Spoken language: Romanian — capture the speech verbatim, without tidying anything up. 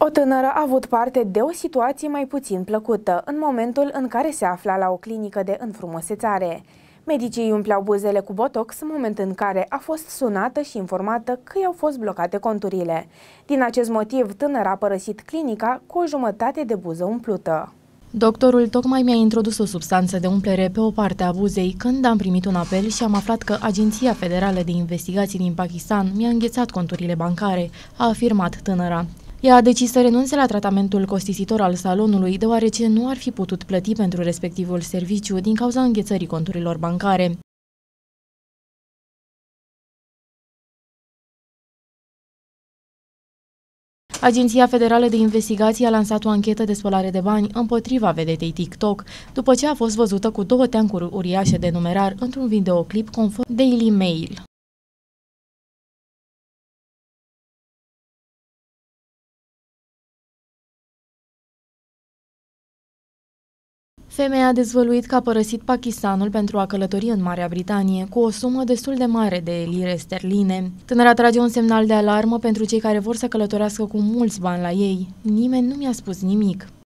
O tânără a avut parte de o situație mai puțin plăcută în momentul în care se afla la o clinică de înfrumusețare. Medicii îi umpleau buzele cu botox, moment în care a fost sunată și informată că i-au fost blocate conturile. Din acest motiv, tânăra a părăsit clinica cu o jumătate de buză umplută. Doctorul tocmai mi-a introdus o substanță de umplere pe o parte a buzei când am primit un apel și am aflat că Agenția Federală de Investigații din Pakistan mi-a înghețat conturile bancare, a afirmat tânăra. Ea a decis să renunțe la tratamentul costisitor al salonului, deoarece nu ar fi putut plăti pentru respectivul serviciu din cauza înghețării conturilor bancare. Agenția Federală de Investigații a lansat o anchetă de spălare de bani împotriva vedetei TikTok, după ce a fost văzută cu două teancuri uriașe de numerar într-un videoclip conform Daily Mail. Femeia a dezvăluit că a părăsit Pakistanul pentru a călători în Marea Britanie cu o sumă destul de mare de lire sterline. Tânăra trage un semnal de alarmă pentru cei care vor să călătorească cu mulți bani la ei. Nimeni nu mi-a spus nimic.